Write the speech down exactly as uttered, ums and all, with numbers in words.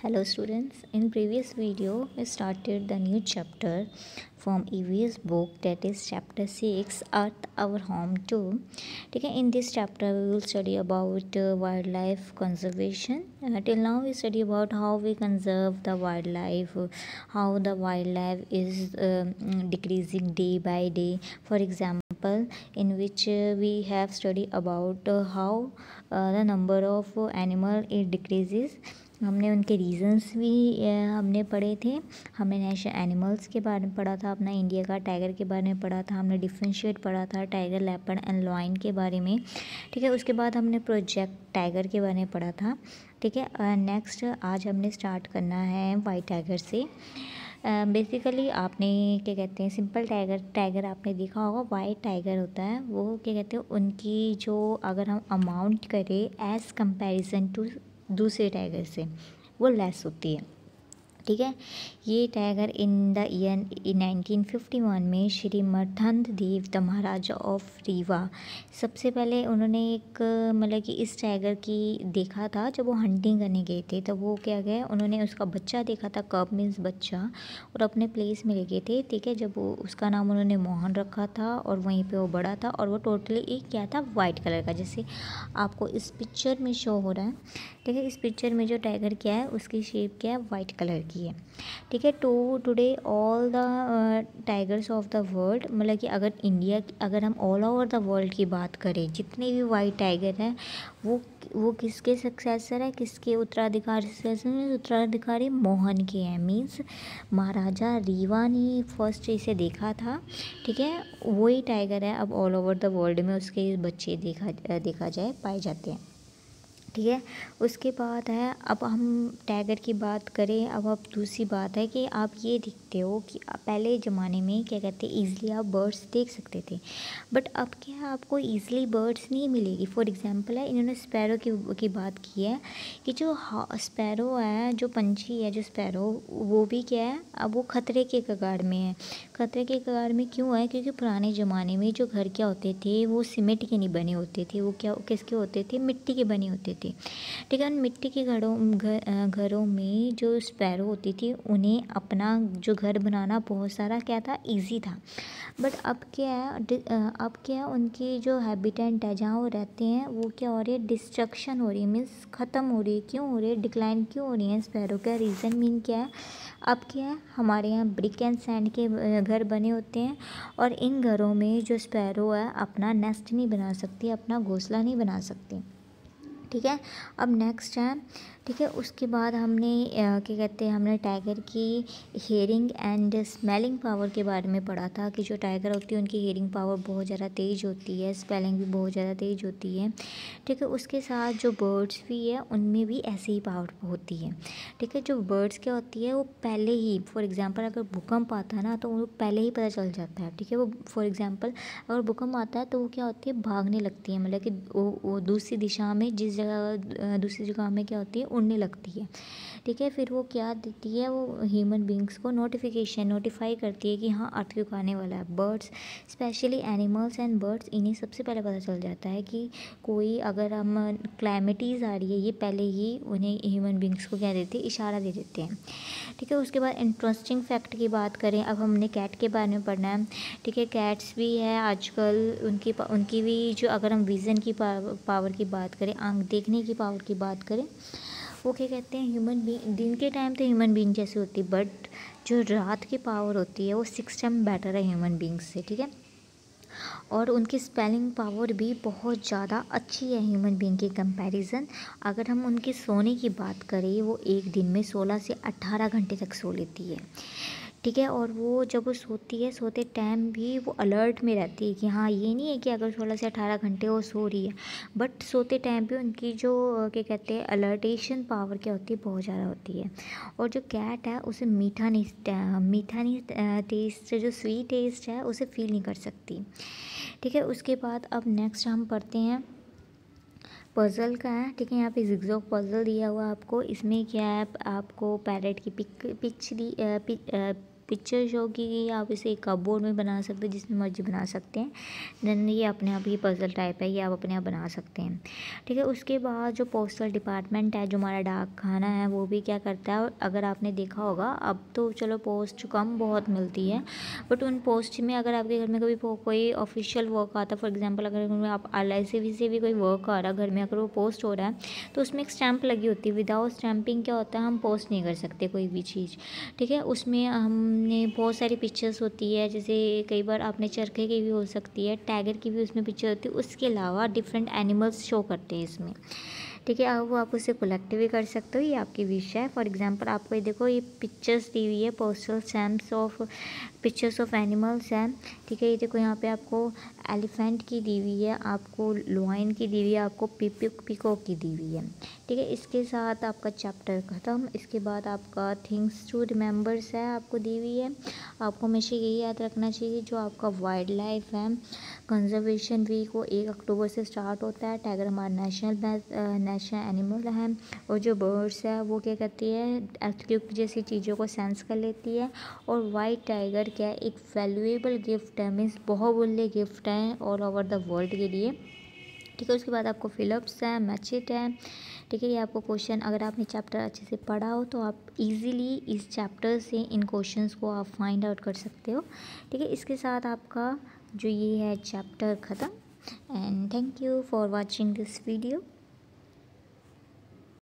Hello students, in previous video we started the new chapter from E V S book, that is chapter six Earth Our Home too. ठीक है, in this chapter we will study about uh, wildlife conservation. Uh, till now we study about how we conserve the wildlife, uh, how the wildlife is uh, decreasing day by day. For example, in which uh, we have studied about uh, how uh, the number of uh, animal it decreases. हमने उनके reasons भी हमने पढ़े थे. हमने national animals के बारे में पढ़ा था, अपना इंडिया का टाइगर के बारे में पढ़ा था, हमने डिफरेंशिएट पढ़ा था टाइगर, लेपर्ड एंड लॉयन के बारे में. ठीक है, उसके बाद हमने प्रोजेक्ट टाइगर के बारे में पढ़ा था. ठीक है, नेक्स्ट आज हमने स्टार्ट करना है वाइट टाइगर से. बेसिकली uh, आपने क्या कहते हैं सिंपल टाइगर टाइगर आपने देखा होगा. वाइट टाइगर होता है वो क्या कहते हैं, उनकी जो अगर हम अमाउंट करें एज़ कंपैरिजन टू दूसरे टाइगर से वो लेस होती है. ठीक है, ये tiger in the year nineteen fifty one में श्री मर्धंत देव द महाराजा ऑफ रीवा, सबसे पहले उन्होंने एक मतलब कि इस टाइगर की देखा था जब वो हंटिंग करने गए थे. तब वो क्या गए, उन्होंने उसका बच्चा देखा था, कब मीन्स बच्चा, और अपने प्लेस में ले गए थे. ठीक है, जब वो उसका नाम उन्होंने मोहन रखा था और वहीं पे वो बड़ा था और वो टोटली एक क्या था, वाइट कलर का, जैसे आपको इस पिक्चर में शो हो रहा है. ठीक है, इस पिक्चर में जो टाइगर क्या है उसकी शेप क्या है, वाइट कलर की है. ठीक है, to today all the tigers of the world, मतलब कि अगर इंडिया अगर हम ऑल ओवर द वर्ल्ड की बात करें, जितने भी वाइट टाइगर हैं वो वो किसके सक्सेसर है, किसके उत्तराधिकारी सक्सेसर, उत्तराधिकारी मोहन के हैं. मीन्स महाराजा रीवा ने फर्स्ट इसे देखा था. ठीक है, वही टाइगर है अब ऑल ओवर द वर्ल्ड में उसके बच्चे देखा देखा जाए पाए जाते हैं. ठीक है, उसके बाद है, अब हम टाइगर की बात करें. अब अब दूसरी बात है कि आप ये देखते हो कि पहले ज़माने में क्या कहते हैं ईज़िली आप बर्ड्स देख सकते थे, बट अब क्या है आपको ईज़िली बर्ड्स नहीं मिलेगी. फॉर एग्जांपल है, इन्होंने स्पैरो की की बात की है कि जो स्पैरो है, जो पंछी है, जो स्पैरो, वो भी क्या है, अब वो खतरे के कगार में है. खतरे के कगार में क्यों है, क्योंकि पुराने ज़माने में जो घर क्या होते थे वो सीमेंट के नहीं बने होते थे, वो क्या किसके होते थे, मिट्टी के बने होते थे. ठीक है, उन मिट्टी के घरों घर घरों में जो स्पैरो होती थी उन्हें अपना जो घर बनाना बहुत सारा क्या था, इजी था. बट अब क्या है, अब क्या है, उनकी जो हैबिटेट है जहाँ वो रहते हैं वो क्या हो रही है, डिस्ट्रक्शन हो रही है. मीन्स ख़त्म हो रही है. क्यों हो रही है, डिक्लाइन क्यों हो रही है स्पैरो का रीज़न मीन क्या है. अब क्या है, हमारे यहाँ ब्रिक एंड सैंड के घर बने होते हैं और इन घरों में जो स्पैरो है अपना नेस्ट नहीं बना सकती, अपना घोंसला नहीं बना सकती. ठीक है, अब नेक्स्ट है. ठीक है, उसके बाद हमने क्या कहते हैं हमने टाइगर की हेयरिंग एंड स्मेलिंग पावर के बारे में पढ़ा था कि जो टाइगर होती है उनकी हेयरिंग पावर बहुत ज़्यादा तेज़ होती है, स्पेलिंग भी बहुत ज़्यादा तेज़ होती है. ठीक है, उसके साथ जो बर्ड्स भी है उनमें भी ऐसी ही पावर होती है. ठीक है, जो बर्ड्स क्या होती है वो पहले ही, फॉर एग्ज़ाम्पल अगर भूकंप आता है ना तो वो पहले ही पता चल जाता है. ठीक है, वो फॉर एग्ज़ाम्पल अगर भूकंप आता है तो वो क्या होती है, भागने लगती है, मतलब कि वो, वो दूसरी दिशा में, जिस जगह दूसरी जगह में क्या होती है, उड़ने लगती है. ठीक है, फिर वो क्या देती है, वो ह्यूमन बींग्स को नोटिफिकेशन नोटिफाई करती है कि हाँ अर्थक्वेक आने वाला है. Birds specially animals and birds, इन्हें सबसे पहले पता चल जाता है कि कोई अगर हम क्लाइमेटीज़ आ रही है, ये पहले ही उन्हें ह्यूमन बींग्स को क्या देते हैं, इशारा दे देते हैं. ठीक है, उसके बाद इंटरेस्टिंग फैक्ट की बात करें, अब हमने कैट के बारे में पढ़ना है. ठीक है, कैट्स भी है आजकल, उनकी उनकी भी जो अगर हम विज़न की पावर की बात करें, आँख देखने की पावर की बात करें, वो क्या कहते हैं, ह्यूमन बीइंग दिन के टाइम तो ह्यूमन बीइंग जैसी होती है, बट जो रात की पावर होती है वो सिक्स टाइम बेटर है ह्यूमन बीइंग्स से. ठीक है, और उनकी स्पेलिंग पावर भी बहुत ज़्यादा अच्छी है ह्यूमन बीइंग के कंपैरिजन. अगर हम उनके सोने की बात करें, वो एक दिन में सोलह से अट्ठारह घंटे तक सो लेती है. ठीक है, और वो जब वो सोती है, सोते टाइम भी वो अलर्ट में रहती है कि हाँ, ये नहीं है कि अगर सोलह से अठारह घंटे वो सो रही है, बट सोते टाइम भी उनकी जो क्या कहते हैं अलर्टेशन पावर क्या होती है, बहुत ज़्यादा होती है. और जो कैट है उसे मीठा नहीं मीठा नहीं टेस्ट, जो स्वीट टेस्ट है उसे फील नहीं कर सकती. ठीक है, उसके बाद अब नेक्स्ट हम पढ़ते हैं पज़ल का है. ठीक है, यहाँ पे जिगजॉग पज़ल दिया हुआ आपको. इसमें क्या है, आपको पैरेट की पिक पिच दी पिक पिक्चर शो की गई, आप इसे एक कपबोर्ड में बना सकते हैं, जिसमें मर्जी बना सकते हैं। देन ये अपने आप ये पजल टाइप है, ये आप अपने आप बना सकते हैं, ठीक है। उसके बाद जो पोस्टल डिपार्टमेंट है, जो हमारा डाक खाना है, वो भी क्या करता है, अगर आपने देखा होगा अब तो चलो पोस्ट कम बहुत मिलती है, बट उन पोस्ट में अगर आपके घर में कभी कोई ऑफिशियल वर्क आता है, फॉर एग्जांपल अगर आप एल आई सी से भी कोई वर्क आ रहा है घर में, अगर वो पोस्ट हो रहा है तो उसमें एक स्टैंप लगी होती है। विदाउट स्टैंपिंग क्या होता है, हम पोस्ट नहीं कर सकते कोई भी चीज़, ठीक है। उसमें हमने बहुत सारी पिक्चर्स होती है, जैसे कई बार आपने चरखे की भी हो सकती है, टाइगर की भी उसमें पिक्चर होती है, उसके अलावा डिफरेंट एनिमल्स शो करते हैं इसमें, ठीक है। अब वो आप उसे कलेक्ट भी कर सकते हो, ये आपकी विश है। फॉर एग्जांपल आपको ये देखो, ये पिक्चर्स दी हुई है, postal stamps of pictures of animals हैं, ठीक है। ये देखो यहाँ पे आपको एलिफेंट की दी हुई है, आपको लॉयन की दी हुई है, आपको पिक पिकॉक की दी हुई है, ठीक है। इसके साथ आपका चैप्टर ख़त्म। इसके बाद आपका थिंग्स टू रिमेंबर्स है, आपको दी हुई है। आपको हमेशा यही याद रखना चाहिए, जो आपका वाइल्ड लाइफ है कंजर्वेशन वीक वो एक अक्टूबर से स्टार्ट होता है। टाइगर हमारा नेशनल नेशनल एनिमल है, और जो बर्ड्स है वो क्या करती है, अर्थक्वेक जैसी चीज़ों को सेंस कर लेती है। और वाइट टाइगर क्या है, एक वैल्यूएबल गिफ्ट है, मीन्स बहुमूल्य गिफ्ट है ऑल ओवर द वर्ल्ड के लिए, ठीक है। उसके बाद आपको फिलप्स है, मैचिट है, ठीक है। ये आपको क्वेश्चन, अगर आपने चैप्टर अच्छे से पढ़ा हो तो आप इजीली इस चैप्टर से इन क्वेश्चंस को आप फाइंड आउट कर सकते हो, ठीक है। इसके साथ आपका जो ये है चैप्टर ख़त्म। And thank you for watching this video.